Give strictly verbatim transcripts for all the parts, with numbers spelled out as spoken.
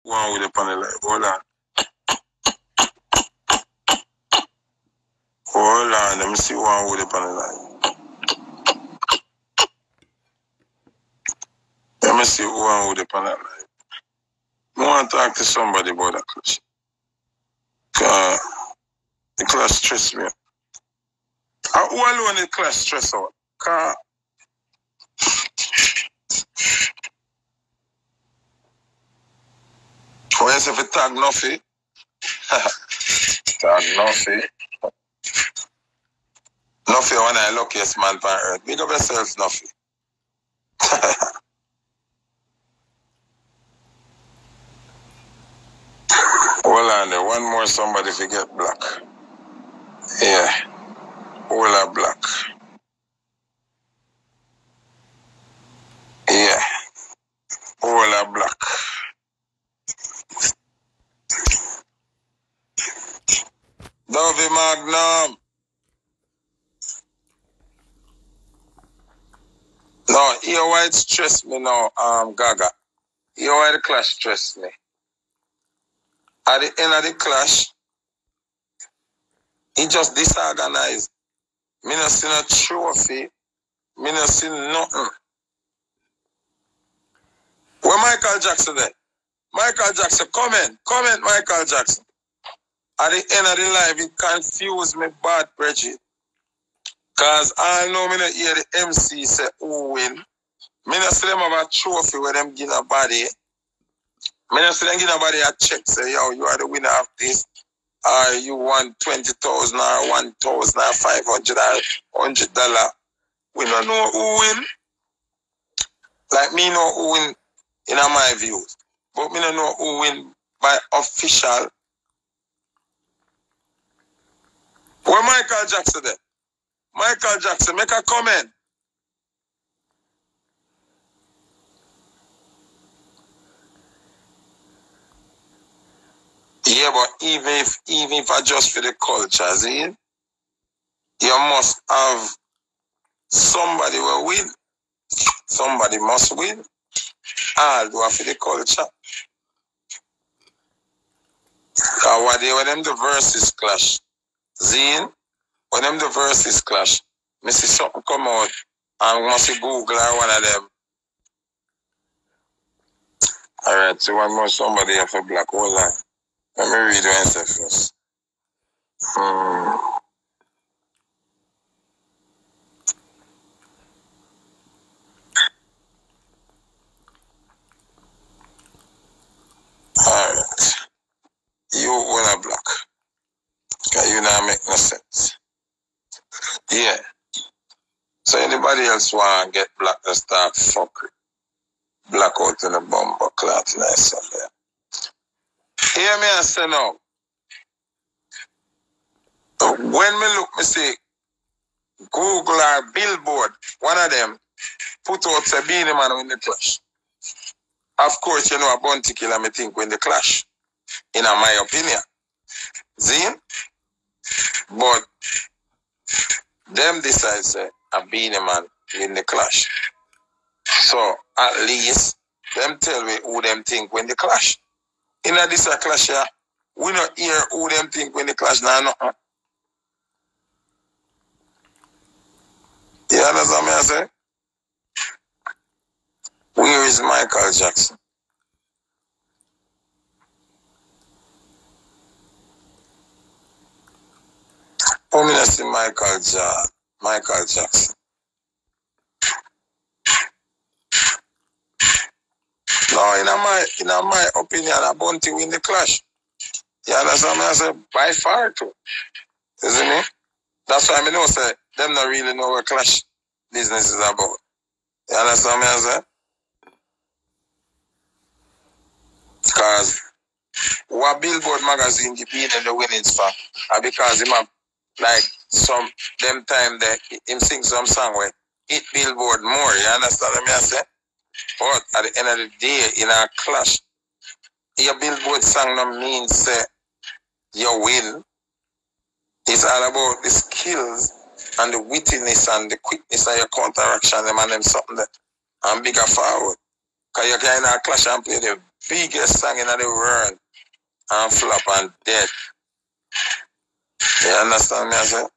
one with the panel live. Hold on. Hold on, let me see one with the panel live. Let me see one with the panel live. I want to talk to somebody about that clash. Uh, the clash stress me. Uh, who alone the clash stress out? Cause when you say if you tag Nuffy, tag Nuffy. Nuffy one of the luckiest man on earth. Big up yourself, Nuffy. Hold on there. One more somebody if you get black. Yeah. All are black. Yeah. All are black. Dovey Magnum. No, here why it stress me now, um, Gaga. Here why the clash stress me. At the end of the clash, he just disorganized. Me not see no trophy. Me not see nothing. Where Michael Jackson there? Michael Jackson, comment. Comment Michael Jackson. At the end of the live, it confused me bad, Bridget. Because I know me not hear the M C say who win. Me not see them have a trophy where them give a body. Me not see them give a body a check, say, yo, you are the winner of this. Or you won twenty thousand or one thousand or five hundred or one hundred dollars. We don't know who win. Like me know who win in my views. But me don't know who win by official. Where Michael Jackson there? Michael Jackson, make a comment. Yeah, but even if even if I just for the culture, see, you must have somebody will win. Somebody must win. All do for the culture. Because what they when them the verses clash. Zine, when them the verses clash, me see something come out and must see Google or one of them. Alright, so one more somebody here for black. Hold on. Let me read the answer first. Hmm. Alright. You wanna black. Because you not make no sense. Yeah. So anybody else want to get black to start fuckery? Black out in the bumper cloth nice up there. Hear me and say now. When me look, me see Google or Billboard, one of them put out say Beenie Man win the clash. Of course, you know a Bounty Killer me think win the clash. In my opinion. See? But them decide say a Beenie Man win the clash. So at least them tell me who them think win the clash. In a this a clash here, we not hear who them think win the clash now. No. You understand me I say? Where is Michael Jackson? How many see Michael ja Michael Jackson? No, in my in my opinion, a Bounty win the clash. You understand me? I say by far too. Isn't it? That's why I know say them not really know what clash business is about. You understand me? I say? Because what Billboard magazine give Beenie the winnings for, uh, because him have like some them time that him sing some song where hit Billboard more. You understand me? I say? But at the end of the day, in a clash, your Billboard song no means say you win. It's all about the skills and the wittiness and the quickness of your counteraction, them and them something that and bigger forward. Because you can in a clash and play the biggest song in the world and flop and dead. You understand me, I say?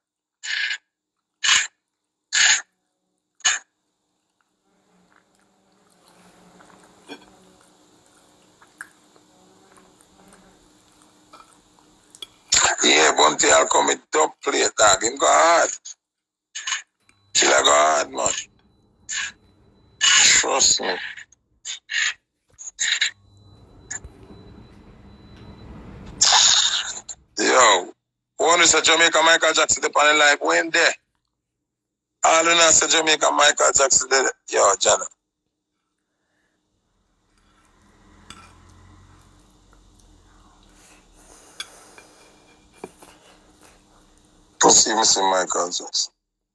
Yeah, Bunty, I'll come with dub plate, dog. Him go hard. Killer go hard, man. Trust me. Yo, one is a Jamaica Michael Jackson the panel like when there. All you know say Jamaica Michael Jackson did it. Yo, Jana. Go see me see Michael Jackson.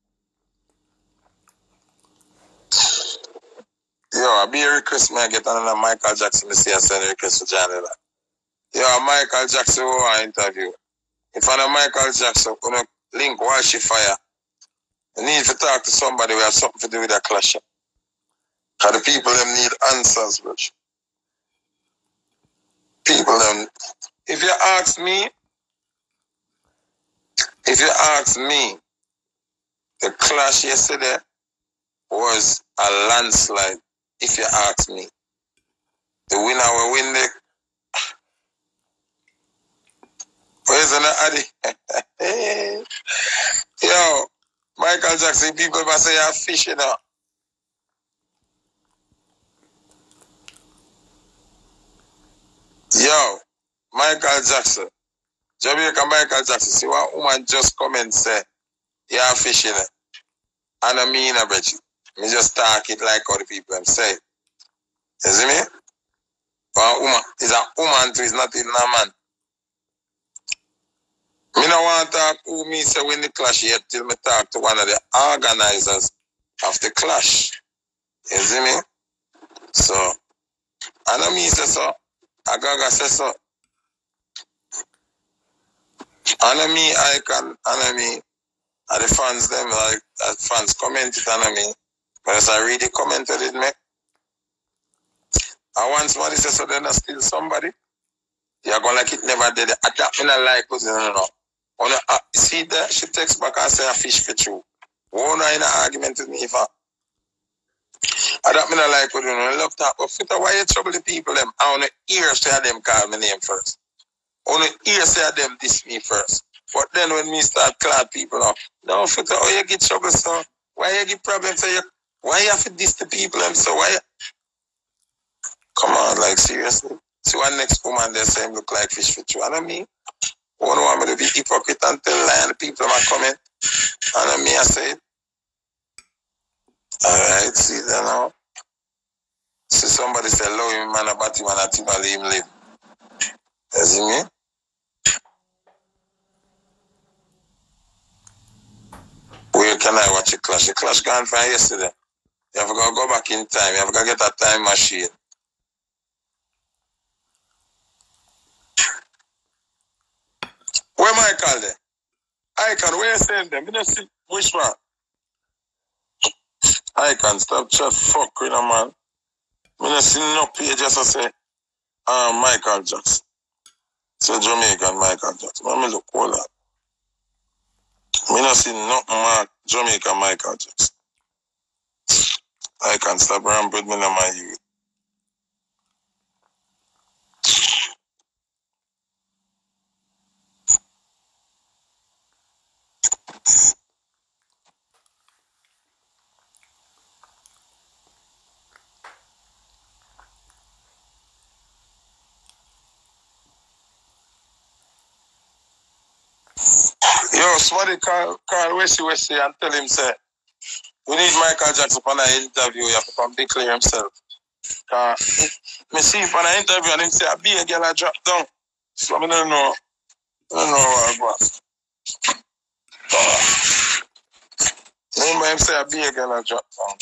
Yo, I be a request me I get another Michael Jackson. Me see I send a request to Johnny. Yo, Michael Jackson who I interview. If I'm a Michael Jackson, gonna link Watch Your Fire. You need to talk to somebody who has something to do with that clash. Because the people them need answers, bro. People them. If you ask me, if you ask me, the clash yesterday was a landslide. If you ask me, the winner will win the. Where's the Addy? Yo, Michael Jackson, people must say you're fishing now. Yo, Michael Jackson. Jamaica Michael Jackson. See what woman just come and say, you're fishing. And I mean, I bet you. Me just talk it like how the people say. You see me? One woman is a woman too, it's not even a man. Me no want to talk who me say when the clash yet till me talk to one of the organizers of the clash. You see me? So, I know me say so. I gotta say so. I know me, I can, I know me. And the fans them like the fans commented on me. But as I read the comment that it make. And once somebody says so then I still somebody. You're going like it never did. I don't mean I like because no no no. When I uh, see that she takes back and say I fish for true. Won't in an argument with me if I I don't mean I like what you know. I love that. But Fitter, why you trouble the people them? I want to hear say them call my name first. I want to hear say them diss me first. But then when me start calling people out, no Fitter, oh you get trouble so why you get problems so you why you have to diss the people them so why you come on, like seriously. See one next woman they say him look like fish for true. I don't mean one want me to be hypocrite and tell lie and the people are coming. I don't mean I say it. Alright, see that now. See somebody say love him man about him and at him and leave him live. You see me? Where can I watch a clash? The clash gone from yesterday. You have to go, go back in time. You have to get a time machine. Where Michael there? Icon, where you saying them? You don't see which one? Icon, stop chat fuck with a man. I don't see no page just to say um, Michael Jackson. So Jamaican Michael Jackson. Let me look all that. I don't see no man Jamaican Michael Jackson. Icon, stop rambling me on my youth. Yo, somebody call, call Wesley Wesley and tell him, say, we need Michael Jackson for an interview. You have to come declare himself. Uh, me see him for an interview and him say, I be a girl I drop down. So I don't know. I don't know what I was. Remember him say, I be a girl I drop down.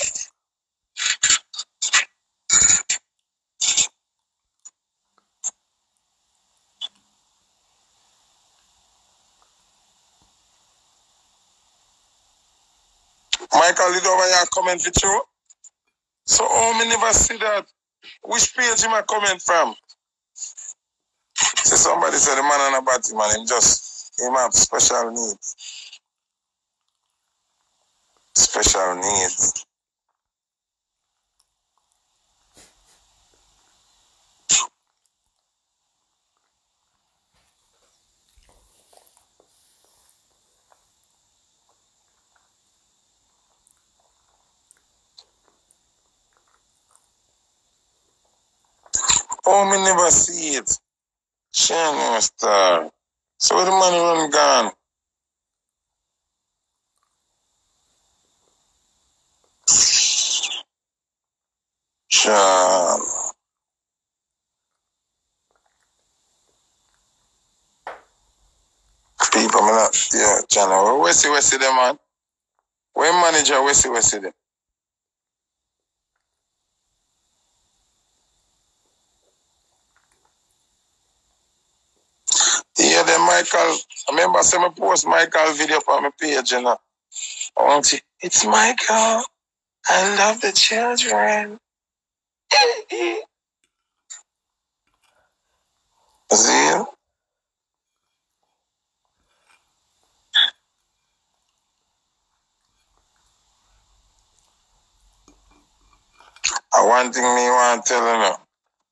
Michael, did over here comment with you? So, oh, me never see that. Which page am I comment from? Somebody said the man on a body, man, him just, him have special needs. Special needs. Oh, me never see it. Shane Star. So where the money run gone? Sean. People, me not, yeah, channel. Where see, where see them, man? Where manager, where see, where see them? Yeah, then Michael, I remember I me post Michael video for my page, you know. I want to, it's Michael. I love the children. See? I one thing me want to tell you now.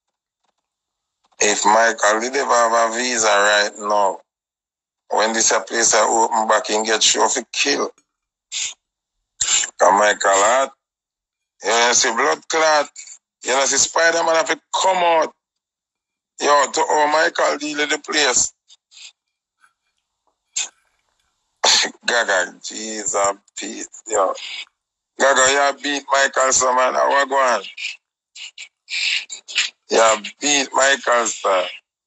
If Michael did ever have a visa right now, when this place I open back and get sure for kill. Because Michael hot, you know, see blood clot, you know, see Spider-Man have to come out. Yo, to oh Michael deal with the place. Gaga, Jesus, Pete, yo. Gaga, you beat Michael, so man, how are going? You beat Michael, sir.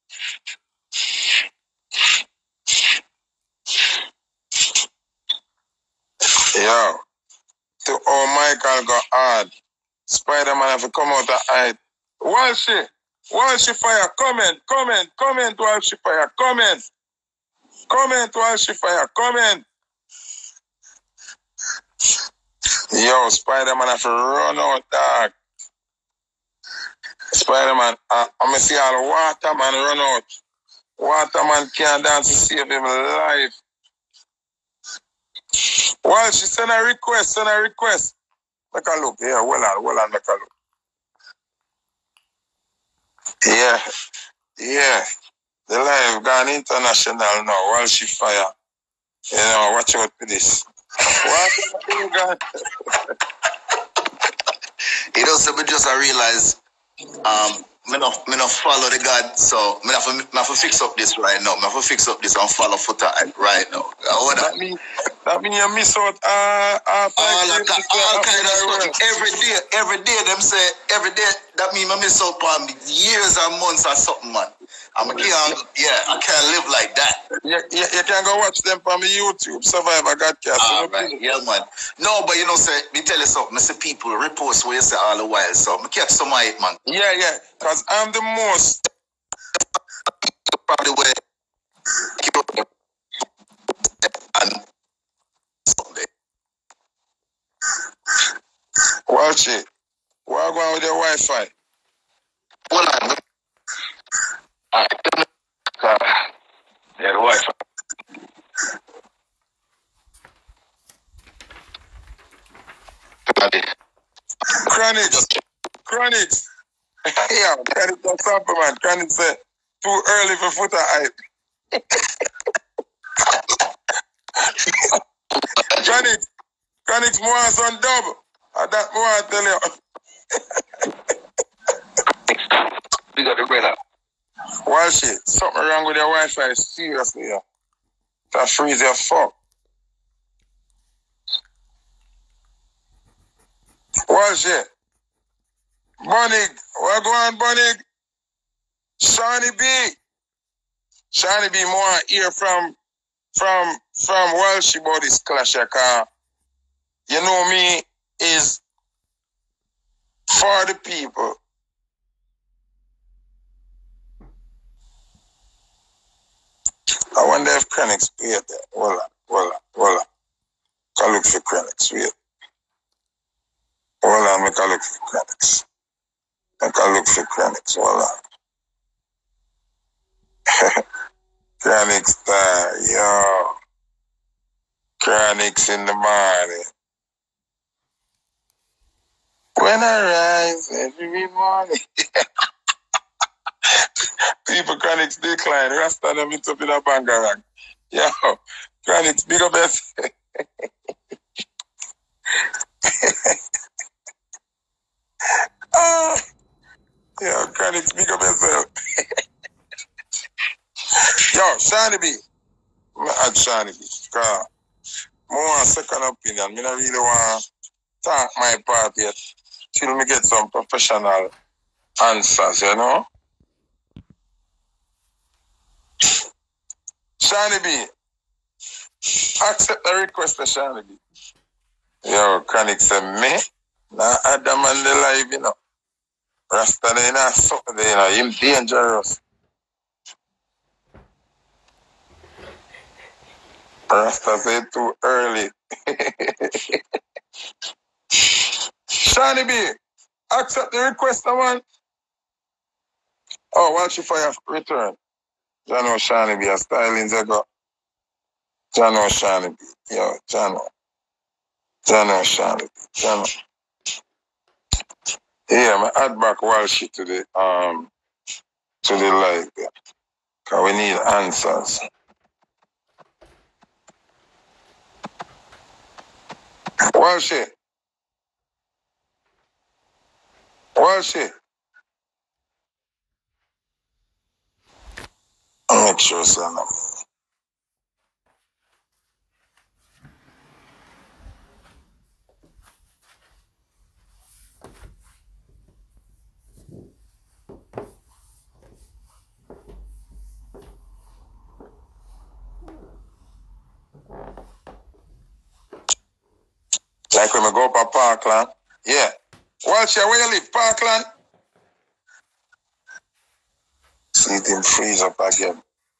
Yo, to oh Michael go hard. Spider-Man have to come out of height. Walshy, Walshy fire, comment, comment, comment, Walshy fire, comment. Comment, Walshy fire, comment. Yo, Spider-Man have to run out, dog. Spider-Man, uh, I'm going to see all the Waterman run out. Waterman can't dance to save him life. Well, she sent a request, send a request. Make a look, yeah, well on, well on, make a look. Yeah, yeah. The live gone international now, while she fire. You know, watch out for this. What? It also, but just I realize, um, me not, me not follow the God, so me have to, me have to fix up this right now. Me have to fix up this and follow Foota right now. That mean, that mean you miss out uh, uh, all, all, all kind of stuff. Every day, every day them say, every day, that mean I miss out on years and months or something, man. I'm a can't, yeah, I can't live like that. You, you, you can go watch them from the YouTube, Survivor Godcast. Ah, right. Yeah, man. No, but you know, say, me tell you something, I see people repost what you say all the while, so I catch some of it, man. Yeah, yeah, because I'm the most. Probably where and someday. Watch it. What going with your Wi-Fi? Well, I'm uh, yeah, the Wi-Fi. Chronic. Chronic. Yeah, Chronic don't stop, man. Chronic said, too early for Foota hype. Chronic. Chronic's more on double. And that more I tell you. We got the bread up. Well, shit, something wrong with your Wi-Fi, seriously, yeah. That freeze your fuck. Well, shit. Bonig, what go on, Bonig? Shawnee B. Shawnee B, more hear from, from, from Welsh about this clash, car. You know me is for the people. I wonder if Chronix wait there. Hold on, hold on, hold on. Can look for Chronix, wait. Hold on, make a look for Chronix. Make a look for Chronix, hold on. Chronic style, yo. Chronics in the morning. When I rise every morning. People, Chronics decline. Rasta them it up in a bangarang. Yo, Chronics, big up yourself. Oh, yo, Chronics, big up yourself. Yo, Shani B. I'm add Shani B. Because I want a second opinion. I don't really want to talk my part yet till me get some professional answers, you know? Shani B. Accept the request of Shani B. Yo, Chronic said, me? Nah, Adam and the live, you know. Rasta, they not something, you know. Him dangerous. Rasta say too early. Shani B, accept the request, man. Oh, watch you for your return. Jano Shani B, a styling Zago. Jano Shani B. Yo, Jano. Jano Shani B. Jano. Yeah, I add back Walshy to the um to the live there. Cause we need answers. Walshy. Walshy. I'll make sure, son. Like when we go up to Parkland. Yeah. Walshy, where you live? Parkland? See him freeze up again.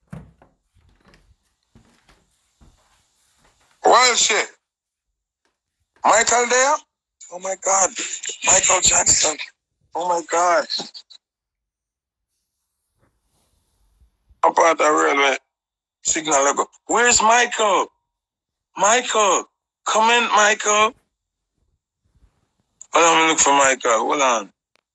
Walshy. Michael there? Oh my God. Michael Jackson. Oh my God. Up at the railway signal logo. Where's Michael? Michael. Come in, Michael. Hold on, look for Michael. Hold on.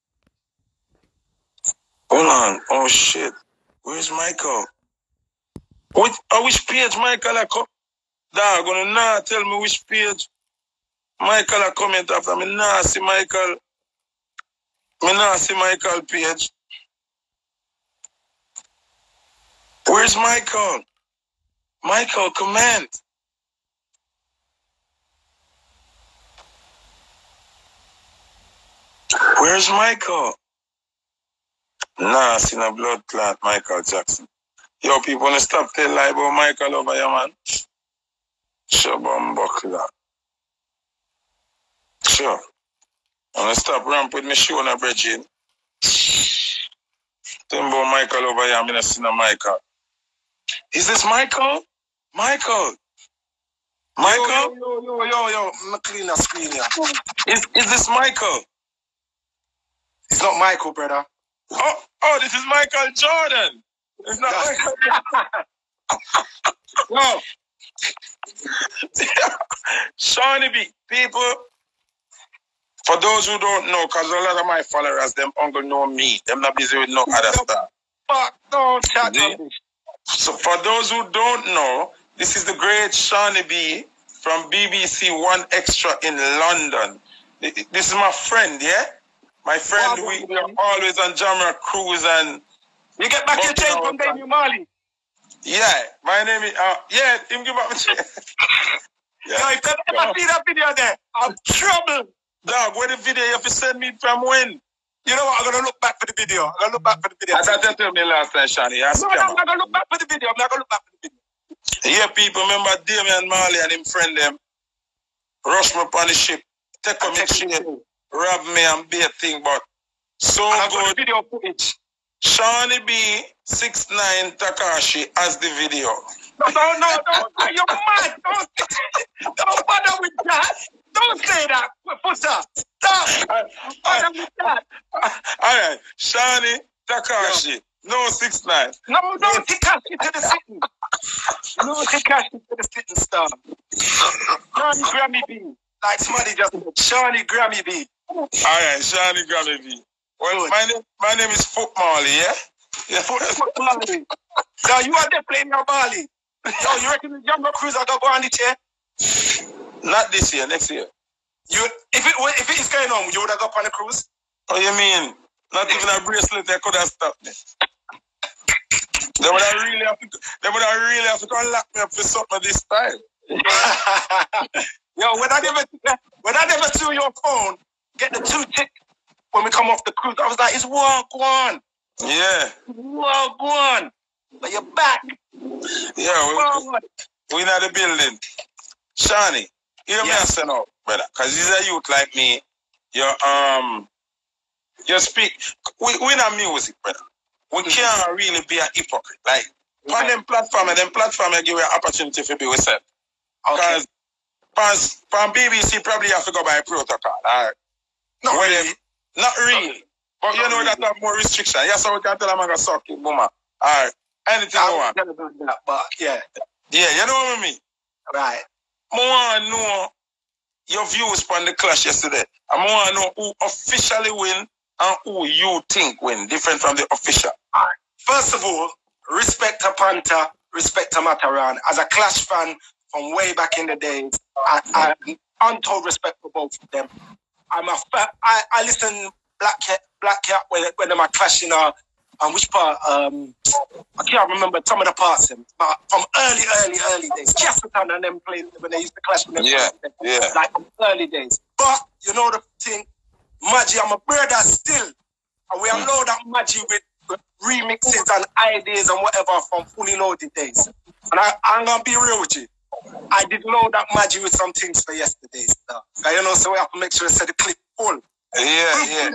Hold on. Oh shit. Where's Michael? What? Oh, which page Michael I come? Dog, gonna nah tell me which page Michael I comment after me. Nah see Michael. Me nah see Michael page. Where's Michael? Michael, comment. Where's Michael? Nah, see no blood clot, Michael Jackson. Yo, people wanna stop telling lie about Michael over here, man. Sure, bumbuckler. Sure. I'm gonna stop ramp with me show na bridging. Tell me about Michael over here, I'm gonna see no Michael. Is this Michael? Michael? Michael? Yo, yo, yo, yo, yo. I'm not clean the screen here. Is, is this Michael? It's not Michael, brother. Oh, oh, this is Michael Jordan. It's not Michael. No. Shani B, people, for those who don't know, because a lot of my followers, them uncle know me. Them not busy with no other stuff. Fuck, don't chat on me. So for those who don't know, this is the great Shani B from B B C One Extra in London. This is my friend, yeah? My friend, wow, we are always on Jamra Cruise and... You get back your chain from Daniel Marley? Yeah, my name is... Uh, yeah, him give back my chain. Yeah. Yo, if you ever see that video there, I'm trouble. Dog, where the video you have to send me from when? You know what, I'm going to look back for the video. I'm going to look back for the video. As I just told me last time, Shani. No, no, I'm going to look back for the video. I'm not going to look back for the video. Yeah, people, remember Damian Marley and him friend them rush me upon the ship, take on me chain, rob me and be a thing, but so and good. Video footage. Shani B six nine Takashi as the video. No, no, no, no, you're mad. Don't, don't bother with that. Don't say that, Fusa. Stop. Don't bother with that. All right, Shani Takashi. No six nine. No, no, Takashi to the city. Lucy Cash is the sitting star. Shawnee Grammy B. Like somebody just said, Shawnee Grammy B. All right, Shawnee Grammy B. Well, my name, my name is Foot Marley, yeah? Yeah, Foot, Foot Marley. So you are there playing your Marley. Yo, you reckon the Jungle Cruise are going to go on this year? Not this year, next year. You, if it if it is going on, you would have gone on the cruise? What you mean? Not even a bracelet that could have stopped me. They would have really have to, they would have really have to go and lock me up for something this time. Yo, when I never when I never see your phone, get the two tick when we come off the cruise, I was like, it's walk one. Yeah. Walk one. But you're back. Yeah, we, we in the building. Shawnee, hear me Yes. say now, brother, because he's a youth like me. You um you speak we we not music, brother. We Mm-hmm. can't really be a hypocrite. Like on Okay. them platform and them platform give you an opportunity to be yourself. Okay. Because from B B C probably have to go by protocol. All right. Not Well, really. Not really. But you Not know really. that have more restriction. Yes, so we can tell them I'm gonna suck it, boomer. Alright. Anything you I want. wouldn't tell about that, but yeah. Yeah, you know what I mean? Right. I want to know your views on the clash yesterday. I want to know who officially win and who you think win, different from the official. First of all, respect to Panther, respect to Mataran. As a Clash fan from way back in the days, I, I untold respect for both of them. I'm a fa- I, I listen Black Cat, Black Cat when when them are clashing. Uh, and which part? Um, I can't remember some of the parts. Them, but from early, early, early days, Chesterton and them played when they used to clash. With them Yeah, yeah. like from early days. But you know the thing, Maggie, I'm a brother still, and we all know that Maggie with with remixes and ideas and whatever from Fully Loaded days. And I, I'm gonna be real with you. I did load up Maggie with some things for yesterday's stuff. You know, so we have to make sure to set the clip full. Yeah, yeah.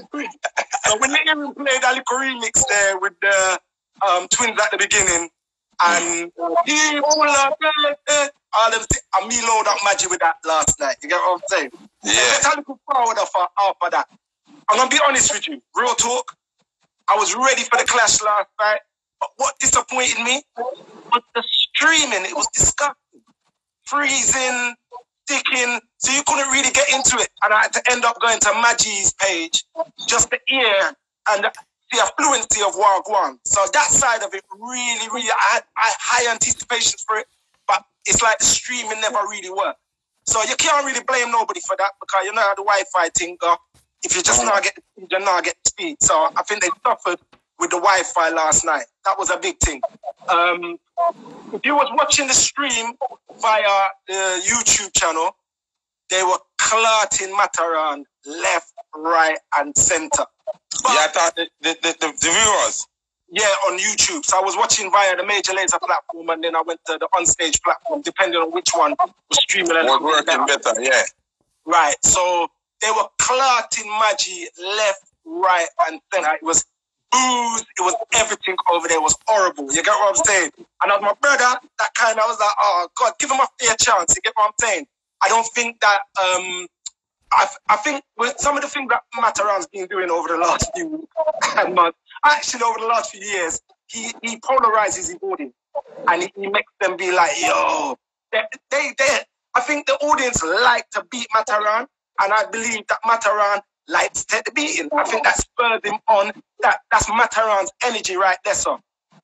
So when they even played a little remix there with the um, twins at the beginning, and he all up, uh, all them th- and me load up Maggie with that last night. You get what I'm saying? Yeah. Let's a little forward after, after that. I'm gonna be honest with you, real talk. I was ready for the clash last night, but what disappointed me was the streaming. It was disgusting, freezing, sticking, so you couldn't really get into it. And I had to end up going to Maggie's page just to hear and the fluency of Wagwan. So that side of it really, really, I had, I had high anticipations for it, but it's like the streaming never really worked. So you can't really blame nobody for that because you know how the Wi-Fi thing go. If you just not get, you just not get speed. So I think they suffered with the Wi-Fi last night. That was a big thing. Um, if you was watching the stream via the YouTube channel, they were clarting Mataran left, right, and center. But, Yeah, I thought the, the, the, the, the viewers. yeah, on YouTube. So I was watching via the Major Lazer platform, and then I went to the Onstage platform, depending on which one was streaming a little Was bit working better, yeah. Right. So they were clarting Maggie left, right, and center. It was booze. It was everything over there. It was horrible. You get what I'm saying? And as my brother, that kind of, I was like, oh, God, give him a fair chance. You get what I'm saying? I don't think that, um, I, I think with some of the things that Mataran's been doing over the last few months, actually over the last few years, he, he polarizes his audience. And he, he makes them be like, yo, they, they, they, I think the audience like to beat Mataran. And I believe that Mataran likes to take the beating. I think that spurs him on. That That's Mataran's energy right there, son.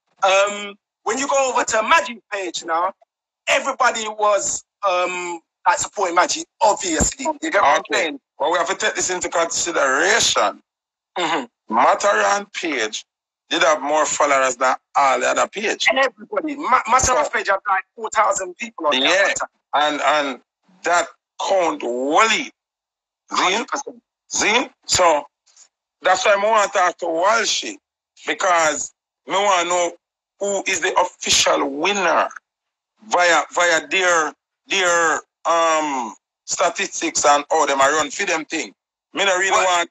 Um, when you go over to Maggie's page now, everybody was um, like supporting Maggie, obviously. You get what I'm Okay. saying? But we have to take this into consideration. Mm-hmm. Mataran page did have more followers than all the other page. And everybody, Ma- Mataran's page had like four thousand people on Yeah. that. And and that count Wally. one See? hundred percent. See? So that's why I want to talk to Walshy, because I want to know who is the official winner via via their their um statistics and how them are run for them thing. Me not really What? want.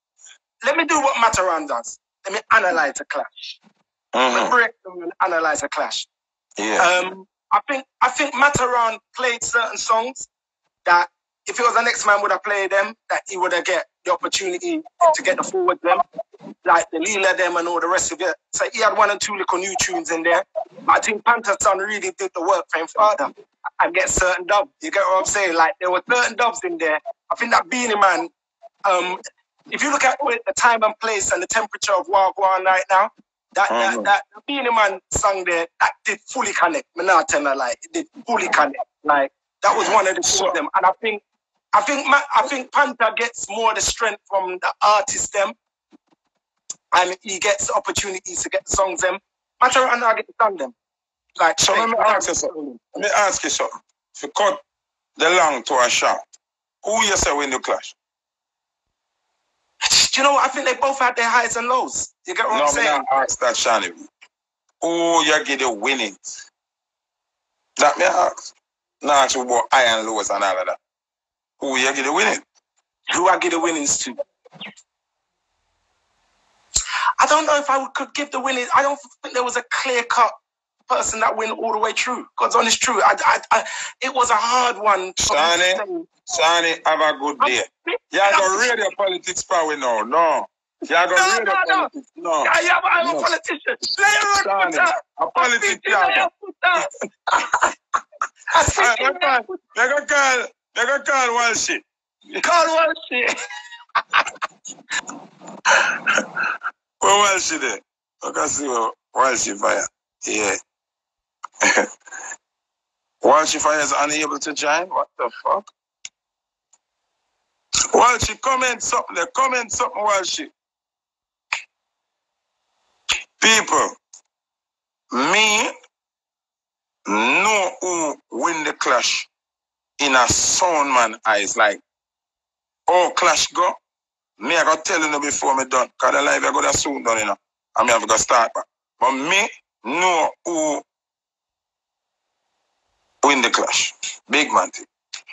Let me do what Mataran does. Let me analyze the clash. Let me Mhm. break them and analyze the clash. Yeah. Um, I think I think Mataran played certain songs that if it was the next man would have played them, that he would have get the opportunity to get the forward them, like the Leela them and all the rest of it. So he had one and two little new tunes in there. But I think Panther Son really did the work for him further and get certain dubs. You get what I'm saying? Like there were certain dubs in there. I think that Beanie Man, um, if you look at the time and place and the temperature of Wagwan right now, that mm-hmm. that, that Beanie Man song there, that did fully connect. Me not tell her, like it did fully connect. Like that was one of the two of them. And I think I think I think Panther gets more the strength from the artist them. And he gets opportunities to get the songs them. Matter and I get the song them. Like so let me ask you something. Let me ask you something. If you cut the long to a short, who you say win the clash? Do you know what? I think they both had their highs and lows. You get what no, I'm saying? No, I ask that, Shani. Who you get the winnings? That me ask. Now ask you about high and lows and all of that. Who you get the winnings? Who I get the winnings to? I don't know if I could give the winnings. I don't think there was a clear-cut person that win all the way through. God's honest truth. I, I, I, it was a hard one. Shani, Shani, have a good day. You are going to radio politics power now. No. You are going to radio no, politics. No. Yeah, yeah, but I'm no. a politician. Lay Shani, a politician. They're going to call, they're going to call Walshy. Call Walshy. Where was she there? I can see where Walshy Fire. Yeah. Walshy Fire is unable to join? What the fuck? Walshy, comment something there. Comment something, Walshy. People, me know who win the clash in a sound man eyes. Like, oh, clash go. Me, I got tell you before me done. Because the live I got soon done, you know. And me have to start back. But me know who win the clash. Big man thing.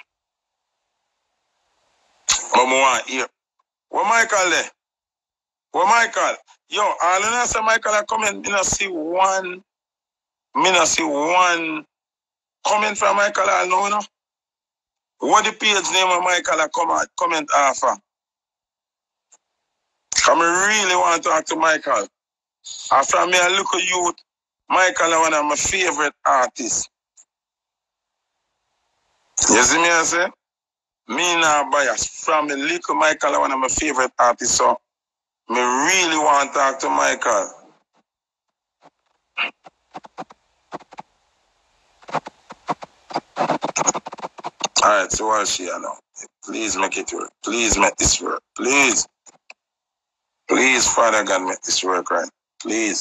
But me want hear. What Michael there? What Michael? Yo, all you know say Michael I comment, me not see one, me not see one comment from Michael all now, you know. What the page name of Michael I comment, comment after? I really want to talk to Michael. After me, I look at youth, Michael is one of my favorite artists. You see me, I say? Me not biased. From the little Michael is one of my favorite artists, so me really want to talk to Michael. Alright, so what's she now? Please make it work. Please make this work. Please. Please, Father God, make this work right. Please.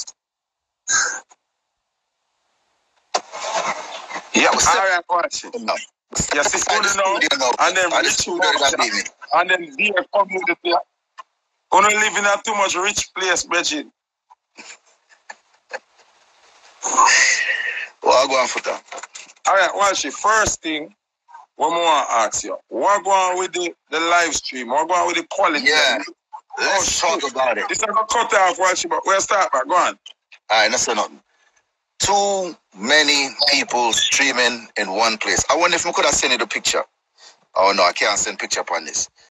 Yeah, all right, watch it. No. Yes, it's good now. And then rich and then dear community. We don't live in a too much rich place, Bridget. What go on for that? All right, watch it. First thing, what I want to ask you. What go on with the, the live stream? What go on with the quality? Yeah. Let's oh, talk about it. This is a cut off, watch it, but we'll start back. Go on. All right, that's nothing. Too many people streaming in one place. I wonder if we could have sent you the picture. Oh, no, I can't send picture upon this.